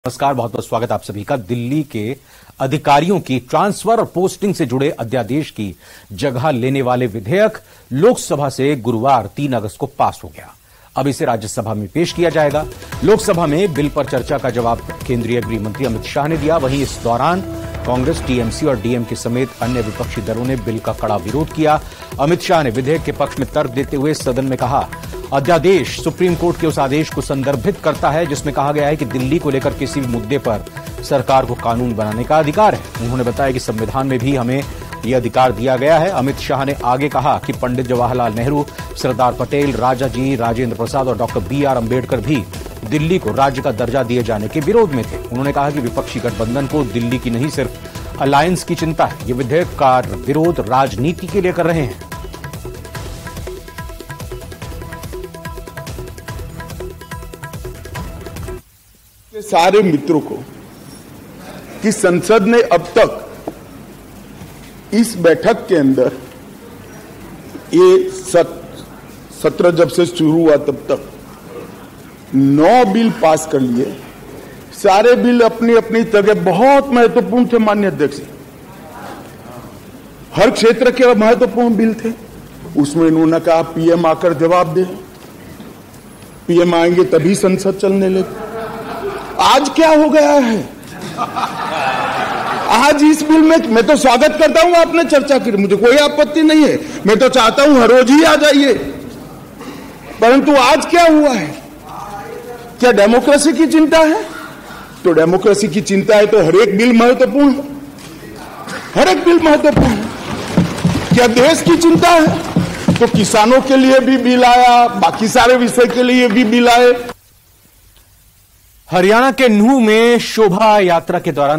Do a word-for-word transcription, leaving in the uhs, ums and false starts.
नमस्कार, बहुत बहुत स्वागत आप सभी का। दिल्ली के अधिकारियों की ट्रांसफर और पोस्टिंग से जुड़े अध्यादेश की जगह लेने वाले विधेयक लोकसभा से गुरुवार तीन अगस्त को पास हो गया। अब इसे राज्यसभा में पेश किया जाएगा। लोकसभा में बिल पर चर्चा का जवाब केंद्रीय गृह मंत्री अमित शाह ने दिया। वहीं इस दौरान कांग्रेस, टीएमसी और डीएमके समेत अन्य विपक्षी दलों ने बिल का कड़ा विरोध किया। अमित शाह ने विधेयक के पक्ष में तर्क देते हुए सदन में कहा, अध्यादेश सुप्रीम कोर्ट के उस आदेश को संदर्भित करता है जिसमें कहा गया है कि दिल्ली को लेकर किसी भी मुद्दे पर सरकार को कानून बनाने का अधिकार है। उन्होंने बताया कि संविधान में भी हमें यह अधिकार दिया गया है। अमित शाह ने आगे कहा कि पंडित जवाहरलाल नेहरू, सरदार पटेल, राजाजी, राजेंद्र प्रसाद और डॉक्टर बी आर अम्बेडकर भी दिल्ली को राज्य का दर्जा दिए जाने के विरोध में थे। उन्होंने कहा कि विपक्षी गठबंधन को दिल्ली की नहीं सिर्फ अलायंस की चिंता है। ये विधेयक का विरोध राजनीति के लिए कर रहे हैं। सारे मित्रों को कि संसद ने अब तक इस बैठक के अंदर ये सत्र जब से शुरू हुआ तब तक नौ बिल पास कर लिए। सारे बिल अपनी अपनी जगह बहुत महत्वपूर्ण थे। माननीय अध्यक्ष, हर क्षेत्र के महत्वपूर्ण बिल थे। उसमें इन्होंने कहा पीएम आकर जवाब दे, पीएम आएंगे तभी संसद चलने लगी। आज क्या हो गया है? आज इस बिल में मैं तो स्वागत करता हूं आपने चर्चा की, मुझे कोई आपत्ति नहीं है। मैं तो चाहता हूं हर रोज ही आ जाइए, परंतु आज क्या हुआ है? क्या डेमोक्रेसी की चिंता है? तो डेमोक्रेसी की चिंता है तो हर एक बिल महत्वपूर्ण है, हर एक बिल महत्वपूर्ण है। क्या देश की चिंता है तो किसानों के लिए भी बिल आया, बाकी सारे विषय के लिए भी बिल आए। हरियाणा के नूह में शोभा यात्रा के दौरान